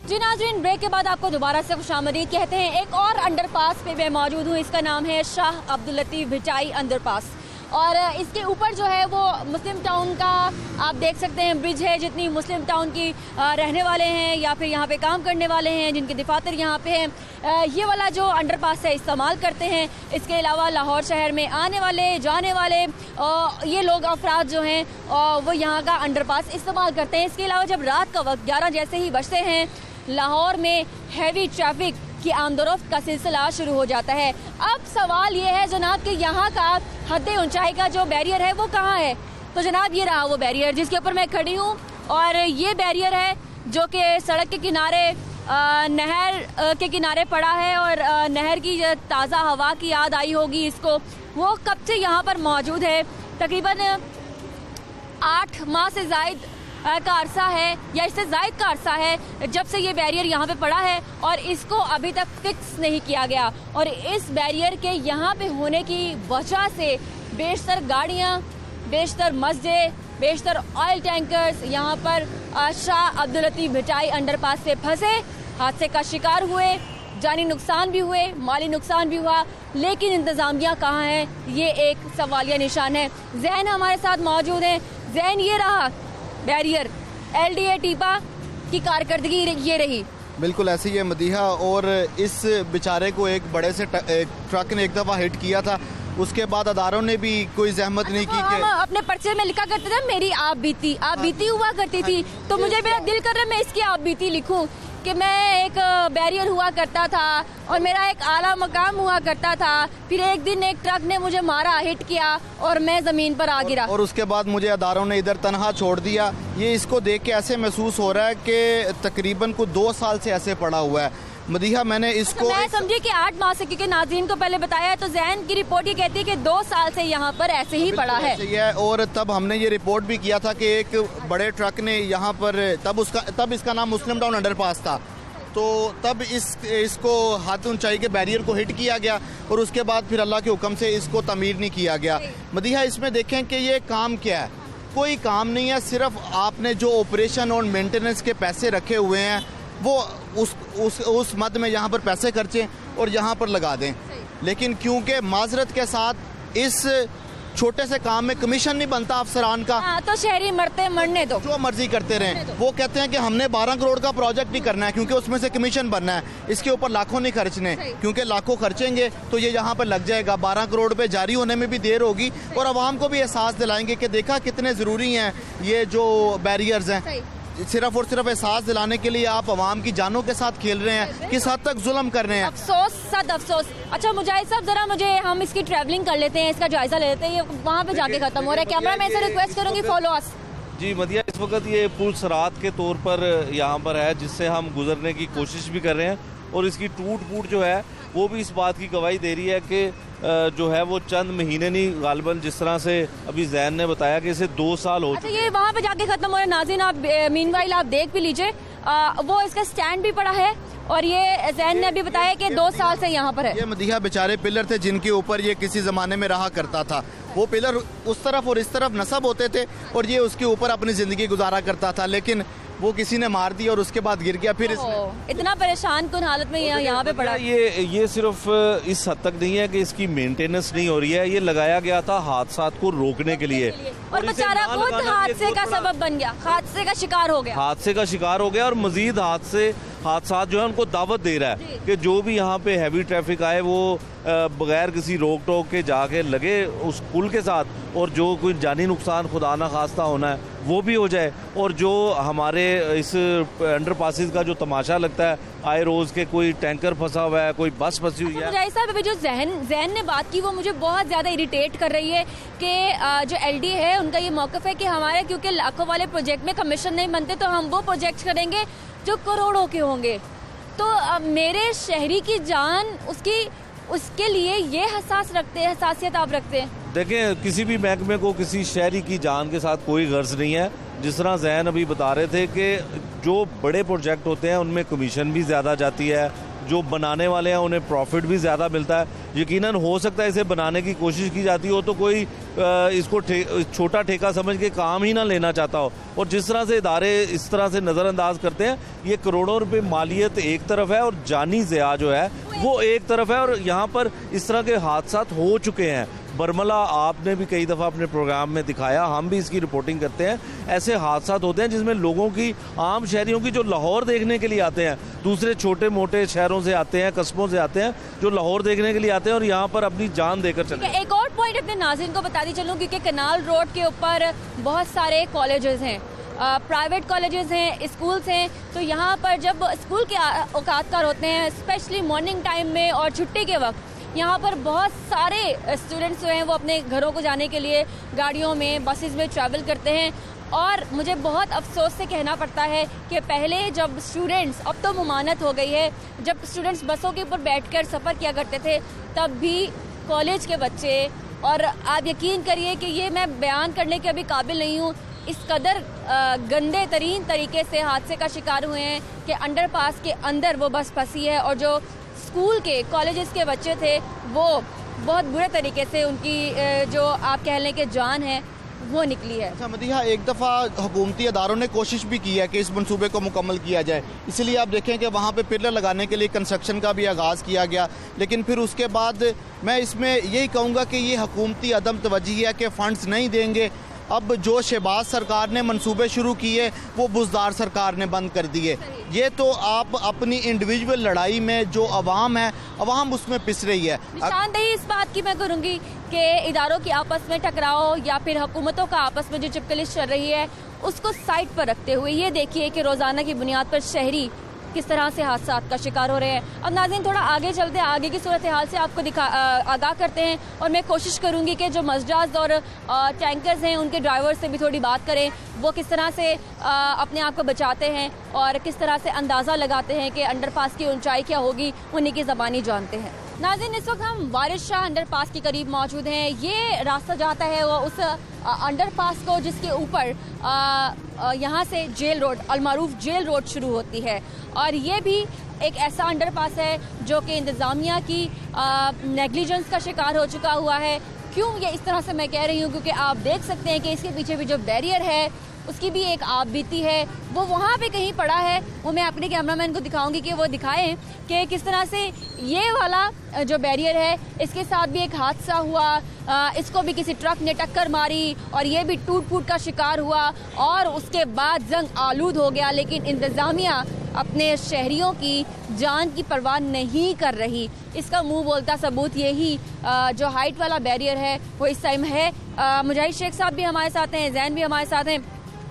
जी नाज़रीन, ब्रेक के बाद आपको दोबारा से खुशामदीद कहते हैं। एक और अंडरपास पे मैं मौजूद हूँ, इसका नाम है शाह अब्दुल लतीफ़ भिटाई अंडरपास और इसके ऊपर जो है वो मुस्लिम टाउन का आप देख सकते हैं ब्रिज है। जितनी मुस्लिम टाउन की रहने वाले हैं या फिर यहाँ पे काम करने वाले हैं, जिनके दफातर यहाँ पे हैं, ये वाला जो अंडरपास है इस्तेमाल करते हैं। इसके अलावा लाहौर शहर में आने वाले जाने वाले ये लोग अफराद जो हैं वो यहाँ का अंडरपास इस्तेमाल करते हैं। इसके अलावा जब रात का वक्त 11 जैसे ही बजते हैं, लाहौर में हैवी ट्रैफिक की आमदोरफ्त का सिलसिला शुरू हो जाता है। अब सवाल ये है जनाब कि यहाँ का हद ऊंचाई का जो बैरियर है वो कहाँ है? तो जनाब ये रहा वो बैरियर जिसके ऊपर मैं खड़ी हूँ और ये बैरियर है जो कि सड़क के किनारे नहर के किनारे पड़ा है और नहर की ताज़ा हवा की याद आई होगी इसको। वो कब से यहाँ पर मौजूद है, तकरीबन 8 माह से ज़ायद का अरसा है या इससे ज़ायद का अरसा है जब से ये बैरियर यहाँ पे पड़ा है और इसको अभी तक फिक्स नहीं किया गया। और इस बैरियर के यहाँ पे होने की वजह से बेशतर गाड़ियाँ, बेशतर मस्जिद, बेशतर ऑयल टैंकर्स यहाँ पर शाह अब्दुल लतीफ़ भिटाई अंडरपास से फंसे, हादसे का शिकार हुए, जानी नुकसान भी हुए, माली नुकसान भी हुआ। लेकिन इंतज़ामिया कहाँ है, ये एक सवालिया निशान है। जैन हमारे साथ मौजूद हैं। जैन, ये रहा बैरियर, LDA टीपा की कारकर्दगी ये रही। बिल्कुल ऐसे ही है मदीहा, और इस बेचारे को एक बड़े से ट्रक ने एक दफ़ा हिट किया था, उसके बाद अदारों ने भी कोई जहमत नहीं की। हम अपने पर्चे में लिखा करते थे मेरी आप बीती हुआ करती थी, तो मुझे मेरा दिल कर रहा है मैं इसकी आप बीती लिखूं कि मैं एक बैरियर हुआ करता था और मेरा एक आला मकाम हुआ करता था, फिर एक दिन एक ट्रक ने मुझे मारा, हिट किया और मैं जमीन पर आ गिरा और उसके बाद मुझे अदारों ने इधर तनहा छोड़ दिया। ये इसको देख के ऐसे महसूस हो रहा है कि तकरीबन को 2 साल से ऐसे पड़ा हुआ है। मदीहा, मैंने इसको मैं समझी कि 8 माह से, क्योंकि नाज़रीन को पहले बताया है, तो जैन की रिपोर्ट ये कहती है कि 2 साल से यहाँ पर ऐसे ही पड़ा है। और तब हमने ये रिपोर्ट भी किया था कि एक बड़े ट्रक ने यहाँ पर तब इसका नाम मुस्लिम टाउन अंडरपास था, तो तब इसको हाथ ऊंचाई के बैरियर को हिट किया गया और उसके बाद फिर अल्लाह के हुक्म से इसको तमीर नहीं किया गया। मदीहा, इसमें देखें कि ये काम क्या है, कोई काम नहीं है, सिर्फ आपने जो ऑपरेशन और मेंटेनेंस के पैसे रखे हुए हैं वो उस मद में यहाँ पर पैसे खर्चें और यहाँ पर लगा दें। लेकिन क्योंकि माजरत के साथ इस छोटे से काम में कमीशन नहीं बनता अफसरान का, तो शहरी मरने दो, जो मर्जी करते रहें। वो कहते हैं कि हमने 12 करोड़ का प्रोजेक्ट नहीं करना है क्योंकि उसमें से कमीशन बनना है, इसके ऊपर लाखों नहीं खर्चने, क्योंकि लाखों खर्चेंगे तो ये यहाँ पर लग जाएगा। 12 करोड़ रुपए जारी होने में भी देर होगी और आवाम को भी एहसास दिलाएंगे कि देखा कितने ज़रूरी हैं ये जो बैरियर्स हैं। सिर्फ और सिर्फ एहसास दिलाने के लिए आप आवाम की जानों के साथ खेल रहे हैं, किस हद तक जुल्म कर रहे हैं। अफसोस, सद अफसोस। अच्छा मुजाहिद साहब, जरा हम इसकी ट्रैवलिंग कर लेते हैं, इसका जायजा ले लेते हैं, ये वहाँ पे जाके खत्म हो रहा है। कैमरा मैन से रिक्वेस्ट करूंगी, फॉलो अस। जी मदिया, इस वक्त ये पुल सरात के तौर पर यहाँ पर है जिससे हम गुजरने की कोशिश भी कर रहे हैं और इसकी टूट फूट जो है वो भी इस बात की गवाही दे रही है कि जो है वो चंद महीने नहीं, गालिबन जिस तरह से अभी जैन ने बताया कि इसे 2 साल हो चुके। ये वहाँ पे जाके खत्म हो रहा है। नाज़रीन, आप मीनवाइल आप देख भी लीजिए, वो इसका स्टैंड भी पड़ा है और ये जैन ने अभी बताया कि 2 साल से यहाँ पर है। ये मदीहा बेचारे पिलर थे जिनके ऊपर ये किसी जमाने में रहा करता था, वो पिलर उस तरफ और इस तरफ नस्ब होते थे और ये उसके ऊपर अपनी जिंदगी गुजारा करता था, लेकिन वो किसी ने मार दिया और उसके बाद गिर गया। फिर इतना परेशान कुन हालत में यहाँ पे पड़ा। ये सिर्फ इस हद तक नहीं है कि इसकी मेंटेनेंस नहीं हो रही है, ये लगाया गया था हादसात को रोकने के लिए और बेचारा खुद हादसे का सबब बन गया, हादसे का शिकार हो गया और मजीद हादसात जो है उनको दावत दे रहा है कि जो भी यहाँ पे हैवी ट्रैफिक आए वो बगैर किसी रोक टोक के जाके लगे उस पुल के साथ और जो कोई जानी नुकसान खुदा ना खास्ता होना है वो भी हो जाए। और जो हमारे इस अंडरपासेस का जो तमाशा लगता है, आए रोज के कोई टैंकर फंसा हुआ है, कोई बस फंसी हुई है। मुजाहिद साहब, अभी जो जैन ने बात की वो मुझे बहुत ज्यादा इरिटेट कर रही है कि जो LD है उनका ये मौकफ है कि हमारे क्योंकि लाखों वाले प्रोजेक्ट में कमीशन नहीं बनते तो हम वो प्रोजेक्ट करेंगे जो करोड़ों के होंगे। तो मेरे शहरी की जान उसके लिए ये हसासियत आप रखते हैं। देखें, किसी भी महकमे को किसी शहरी की जान के साथ कोई गर्ज नहीं है। जिस तरह जैन अभी बता रहे थे कि जो बड़े प्रोजेक्ट होते हैं उनमें कमीशन भी ज़्यादा जाती है, जो बनाने वाले हैं उन्हें प्रॉफिट भी ज़्यादा मिलता है। यकीनन हो सकता है इसे बनाने की कोशिश की जाती हो तो कोई इसको छोटा ठेका समझ के काम ही ना लेना चाहता हो, और जिस तरह से इदारे इस तरह से नज़रअंदाज करते हैं, ये करोड़ों रुपए मालियत एक तरफ है और जानी ज़िया जो है वो एक तरफ है। और यहाँ पर इस तरह के हादसात हो चुके हैं। बरमला आपने भी कई दफ़ा अपने प्रोग्राम में दिखाया, हम भी इसकी रिपोर्टिंग करते हैं। ऐसे हादसात होते हैं जिसमें लोगों की, आम शहरियों की जो लाहौर देखने के लिए आते हैं, दूसरे छोटे मोटे शहरों से आते हैं, कस्बों से आते हैं, जो लाहौर देखने के लिए आते हैं और यहाँ पर अपनी जान देकर चले। एक और पॉइंट अपने नाज़रीन को बताती चलूँ, क्योंकि कनाल रोड के ऊपर बहुत सारे कॉलेजेस हैं, प्राइवेट कॉलेजेस हैं, स्कूल्स हैं। तो यहाँ पर जब स्कूल के औकातकार होते हैं, स्पेशली मॉर्निंग टाइम में और छुट्टी के वक्त, यहाँ पर बहुत सारे स्टूडेंट्स जो हैं वो अपने घरों को जाने के लिए गाड़ियों में, बसेस में ट्रैवल करते हैं। और मुझे बहुत अफसोस से कहना पड़ता है कि पहले जब स्टूडेंट्स, अब तो मुमानत हो गई है, जब स्टूडेंट्स बसों के ऊपर बैठकर सफ़र किया करते थे तब भी कॉलेज के बच्चे, और आप यकीन करिए कि ये मैं बयान करने के अभी काबिल नहीं हूँ, इस कदर गंदे तरीन तरीके से हादसे का शिकार हुए हैं कि अंडरपास के अंदर वो बस फंसी है, और जो स्कूल के, कॉलेजेस के बच्चे थे वो बहुत बुरे तरीके से उनकी जो आप कह लें कि जान है वो निकली है। अच्छा मदीहा, एक दफ़ा हुकूमती अदारों ने कोशिश भी की है कि इस मंसूबे को मुकम्मल किया जाए, इसलिए आप देखें कि वहाँ पे पिलर लगाने के लिए कंस्ट्रक्शन का भी आगाज़ किया गया, लेकिन फिर उसके बाद मैं इसमें यही कहूँगा कि ये हुकूमती अदम तवज्जी है कि फ़ंड्स नहीं देंगे। अब जो शहबाज सरकार ने मंसूबे शुरू किए वो बुज़दार सरकार ने बंद कर दिए। ये तो आप अपनी इंडिविजुअल लड़ाई में जो अवाम है, अवाम उसमें पिस रही है। निशानदेही इस बात की मैं करूँगी कि इदारों की आपस में टकराव या फिर हुकूमतों का आपस में जो चिपकलिश चल रही है उसको साइड पर रखते हुए ये देखिए कि रोज़ाना की बुनियाद पर शहरी किस तरह से हादसात का शिकार हो रहे हैं। अब नाज़रीन थोड़ा आगे चलते हैं, आगे की सूरत हाल से आपको आगाह करते हैं, और मैं कोशिश करूंगी कि जो मजदाज और टैंकर्स हैं उनके ड्राइवर से भी थोड़ी बात करें, वो किस तरह से अपने आप को बचाते हैं और किस तरह से अंदाज़ा लगाते हैं कि अंडरपास की ऊंचाई क्या होगी, उन्हीं की ज़बानी जानते हैं। नाज़रीन इस वक्त हम वारिस शाह अंडरपास के करीब मौजूद हैं। ये रास्ता जाता है वो उस अंडरपास को जिसके ऊपर यहाँ से जेल रोड, अलमारूफ जेल रोड शुरू होती है, और ये भी एक ऐसा अंडरपास है जो कि इंतज़ामिया की नेग्लिजेंस का शिकार हो चुका हुआ है। क्यों ये इस तरह से मैं कह रही हूँ, क्योंकि आप देख सकते हैं कि इसके पीछे भी जो बैरियर है उसकी भी एक आप बीती है, वो वहाँ पे कहीं पड़ा है। वो मैं अपने कैमरामैन को दिखाऊंगी कि वो दिखाएं कि किस तरह से ये वाला जो बैरियर है इसके साथ भी एक हादसा हुआ, इसको भी किसी ट्रक ने टक्कर मारी और ये भी टूट फूट का शिकार हुआ और उसके बाद जंग आलूद हो गया। लेकिन इंतज़ामिया अपने शहरियों की जान की परवाह नहीं कर रही। इसका मुंह बोलता सबूत यही जो हाइट वाला बैरियर है वो इस टाइम है। मुजाहिद शेख साहब भी हमारे साथ हैं, जैन भी हमारे साथ हैं।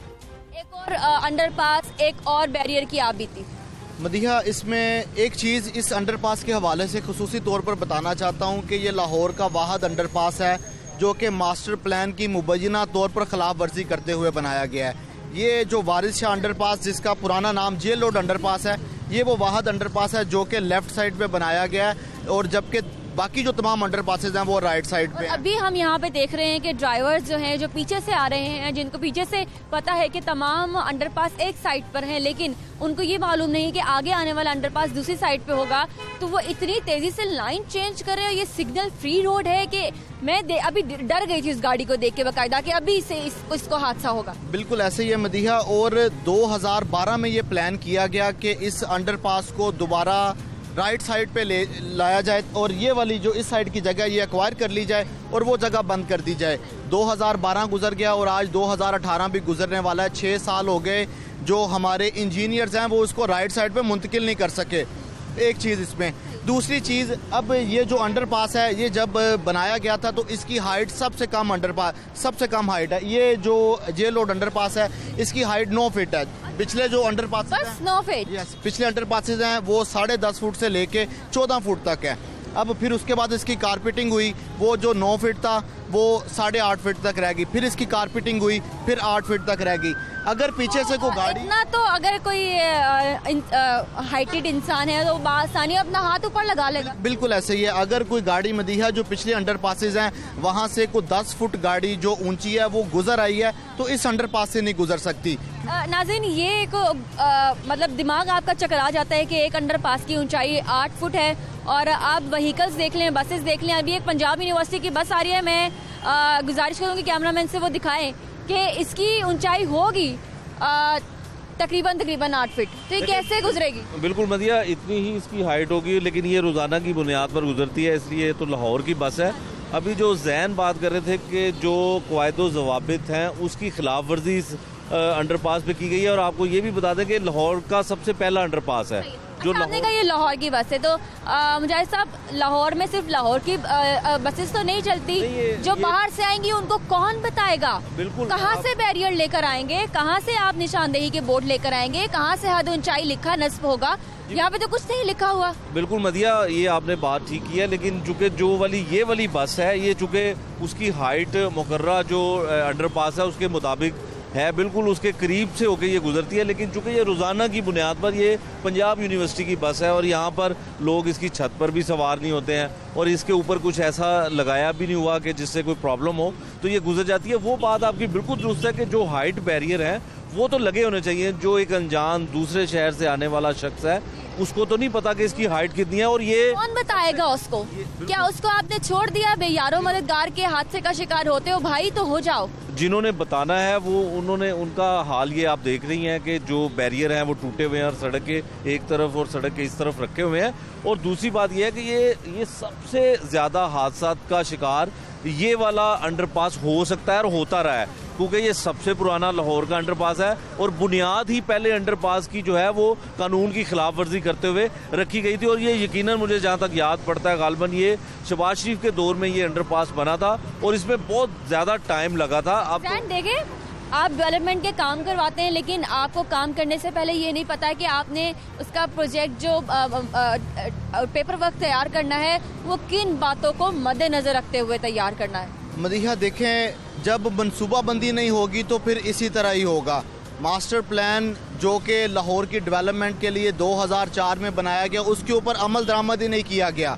एक और अंडरपास, एक और बैरियर की आप बीती। मदीहा, इसमें एक चीज़ इस अंडरपास के हवाले से खुसूसी तौर पर बताना चाहता हूँ कि ये लाहौर का वाहिद अंडरपास है जो कि मास्टर प्लान की मुबैना तौर पर खिलाफ वर्जी करते हुए बनाया गया है। ये जो वारिस शाह अंडरपास, जिसका पुराना नाम जेल रोड अंडरपास है, ये वो वाहिद अंडरपास है जो कि लेफ्ट साइड पे बनाया गया है, और जबकि बाकी जो तमाम अंडरपासेज हैं वो राइट साइड पे हैं। अभी हम यहाँ पे देख रहे हैं कि ड्राइवर्स जो हैं जो पीछे से आ रहे हैं, जिनको पीछे से पता है कि तमाम अंडरपास एक साइड पर हैं, लेकिन उनको ये मालूम नहीं कि आगे आने वाला अंडरपास दूसरी साइड पे होगा, तो वो इतनी तेजी से लाइन चेंज कर रहे हैं। ये सिग्नल फ्री रोड है कि मैं अभी डर गई थी इस गाड़ी को देख के बाकायदा कि अभी से इसको हादसा होगा। बिल्कुल ऐसे ही है मदीहा, और 2012 में ये प्लान किया गया कि इस अंडरपास को दोबारा राइट साइड पे लाया जाए और ये वाली जो इस साइड की जगह ये एक्वायर कर ली जाए और वो जगह बंद कर दी जाए। 2012 गुजर गया और आज 2018 भी गुजरने वाला है। 6 साल हो गए जो हमारे इंजीनियर्स हैं वो उसको राइट साइड पे मुंतकिल नहीं कर सके। एक चीज़ इसमें, दूसरी चीज़, अब ये जो अंडरपास है ये जब बनाया गया था तो इसकी हाइट सबसे कम हाइट है। ये जो जेल रोड अंडरपास है इसकी हाइट 9 फीट है। पिछले जो अंडरपास 9 फीट, पिछले अंडरपासेज हैं वो 10.5 फुट से लेके 14 फुट तक है। अब फिर उसके बाद इसकी कारपेटिंग हुई, वो जो 9 फीट था वो 8.5 फीट तक रह गई, फिर इसकी कारपेटिंग हुई, फिर 8 फीट तक रह गई। अगर पीछे से कोई गाड़ी इतना तो अगर कोई हाइटेड इंसान है तो आसानी अपना हाथ ऊपर लगा लेगा। बिल्कुल ऐसे ही है। अगर कोई गाड़ी मदीहा जो पिछले अंडरपासेज हैं वहाँ से कोई 10 फुट गाड़ी जो ऊंची है वो गुजर आई है तो इस अंडरपास से नहीं गुजर सकती। नाज़रीन, ये एक मतलब दिमाग आपका चकरा जाता है कि एक अंडरपास की ऊंचाई 8 फुट है और आप व्हीकल्स देख लें, बसेस देख लें। अभी एक पंजाब यूनिवर्सिटी की बस आ रही है, मैं गुजारिश करूँगी कैमरामैन से वो दिखाएं कि इसकी ऊंचाई होगी तकरीबन 8 फीट, तो ये कैसे गुजरेगी? बिल्कुल मदिया, इतनी ही इसकी हाइट होगी, लेकिन ये रोजाना की बुनियाद पर गुजरती है, इसलिए तो लाहौर की बस है। अभी जो जैन बात कर रहे थे कि जो क़वायद ज़वाबित हैं उसकी खिलाफ वर्जी इस अंडरपास पे की गई है, और आपको ये भी बता दें कि लाहौर का सबसे पहला अंडरपास है जो सामने का ये लाहौर की बस है। तो मुजाहिद साहब, लाहौर में सिर्फ लाहौर की बसेस तो नहीं चलती, जो बाहर से आएंगी उनको कौन बताएगा? बिल्कुल, कहाँ से बैरियर लेकर आएंगे, कहाँ से आप निशानदेही के बोर्ड लेकर आएंगे, कहाँ से हद ऊंचाई लिखा नस्ब होगा? यहाँ पे तो कुछ नहीं लिखा हुआ। बिल्कुल मदिया, ये आपने बात ठीक की है, लेकिन चूंकि ये वाली बस है, ये चूंकि उसकी हाइट मुकर्रर जो अंडरपास है उसके मुताबिक है, बिल्कुल उसके करीब से होकर ये गुजरती है, लेकिन चूंकि ये रोज़ाना की बुनियाद पर ये पंजाब यूनिवर्सिटी की बस है और यहाँ पर लोग इसकी छत पर भी सवार नहीं होते हैं और इसके ऊपर कुछ ऐसा लगाया भी नहीं हुआ कि जिससे कोई प्रॉब्लम हो तो ये गुजर जाती है। वो बात आपकी बिल्कुल दुरुस्त है कि जो हाइट बैरियर है वो तो लगे होने चाहिए। जो एक अनजान दूसरे शहर से आने वाला शख्स है उसको तो नहीं पता कि इसकी हाइट कितनी है, और ये कौन बताएगा उसको? क्या उसको आपने छोड़ दिया? बेयारो मददगार के हादसे का शिकार होते हो भाई तो हो जाओ। जिन्होंने बताना है वो उन्होंने, उनका हाल ये आप देख रही हैं कि जो बैरियर हैं वो टूटे हुए हैं और सड़क के एक तरफ और सड़क के इस तरफ रखे हुए हैं। और दूसरी बात ये है कि ये सबसे ज्यादा हादसा का शिकार ये वाला अंडरपास हो सकता है और होता रहा है, क्योंकि ये सबसे पुराना लाहौर का अंडरपास है और बुनियाद ही पहले अंडरपास की जो है वो कानून की खिलाफ वर्जी करते हुए रखी गई थी। और ये यकीनन मुझे जहाँ तक याद पड़ता है गालिबन ये शहबाज शरीफ के दौर में ये अंडरपास बना था और इसमें बहुत ज्यादा टाइम लगा था। अब देखें, आप डेवलपमेंट के काम करवाते हैं, लेकिन आपको काम करने से पहले ये नहीं पता है कि आपने उसका प्रोजेक्ट जो पेपर वर्क तैयार करना है वो किन बातों को मद्देनजर रखते हुए तैयार करना है। मदीहा, देखें, जब मनसूबाबंदी नहीं होगी तो फिर इसी तरह ही होगा। मास्टर प्लान जो कि लाहौर की डेवलपमेंट के लिए 2004 में बनाया गया उसके ऊपर अमल दरामद ही नहीं किया गया।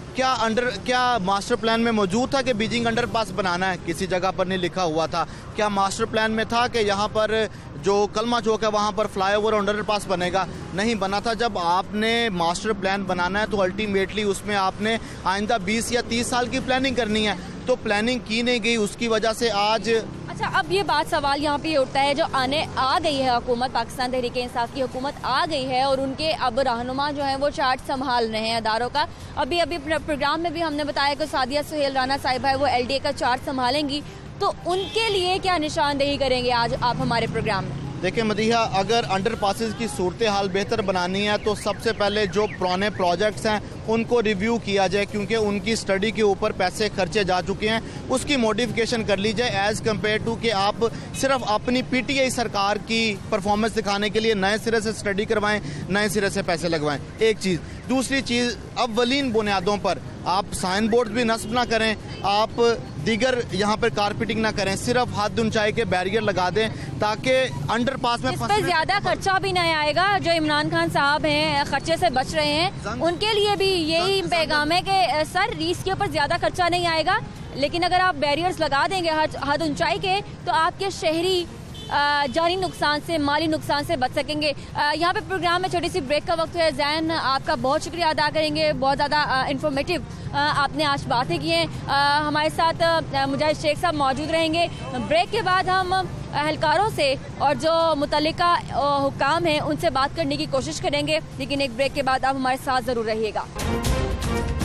क्या मास्टर प्लान में मौजूद था कि बीजिंग अंडरपास बनाना है? किसी जगह पर नहीं लिखा हुआ था। क्या मास्टर प्लान में था कि यहाँ पर जो कलमा चौक है वहाँ पर फ्लाईओवर अंडरपास बनेगा? नहीं बना था। जब आपने मास्टर प्लान बनाना है तो अल्टीमेटली उसमें आपने आइंदा 20 या 30 साल की प्लानिंग करनी है, तो प्लानिंग की नहीं गई, उसकी वजह से आज। अच्छा, अब ये बात सवाल यहाँ पे उठता है, जो आ गई है हुकूमत, पाकिस्तान तहरीक इंसाफ की हुकूमत आ गई है और उनके अब रहनुमा जो है वो चार्ज संभाल रहे हैं अदारों का। अभी प्रोग्राम में भी हमने बताया कि सादिया सुहेल राना साहिबा है वो LDA का चार्ज संभालेंगी, तो उनके लिए क्या निशानदेही करेंगे आज आप हमारे प्रोग्राम में? देखिए मदीहा, अगर अंडरपासेस की सूरत हाल बेहतर बनानी है तो सबसे पहले जो पुराने प्रोजेक्ट्स हैं उनको रिव्यू किया जाए, क्योंकि उनकी स्टडी के ऊपर पैसे खर्चे जा चुके हैं, उसकी मॉडिफिकेशन कर ली जाए एज़ कम्पेयर टू कि आप सिर्फ अपनी PTI सरकार की परफॉर्मेंस दिखाने के लिए नए सिरे से स्टडी करवाएं, नए सिरे से पैसे लगवाएं। एक चीज़। दूसरी चीज़, अव्वलीन बुनियादों पर आप साइन बोर्ड भी नस्ब ना करें, आप दीगर यहाँ पर कारपेटिंग ना करें, सिर्फ हद ऊंचाई के बैरियर लगा दें ताकि अंडरपास में ज्यादा खर्चा भी नहीं आएगा। जो इमरान खान साहब हैं खर्चे से बच रहे हैं, उनके लिए भी यही पैगाम है कि सर इसके ऊपर ज्यादा खर्चा नहीं आएगा, लेकिन अगर आप बैरियर्स लगा देंगे हद ऊंचाई के तो आपके शहरी जानी नुकसान से, माली नुकसान से बच सकेंगे। यहाँ पे प्रोग्राम में छोटी सी ब्रेक का वक्त है। जैन, आपका बहुत शुक्रिया अदा करेंगे, बहुत ज़्यादा इंफॉर्मेटिव आपने आज बातें की हैं। हमारे साथ मुजाहिद शेख साहब मौजूद रहेंगे। ब्रेक के बाद हम एहलकारों से और जो मुतल्लिका हुक्काम हैं उनसे बात करने की कोशिश करेंगे, लेकिन एक ब्रेक के बाद आप हमारे साथ ज़रूर रहिएगा।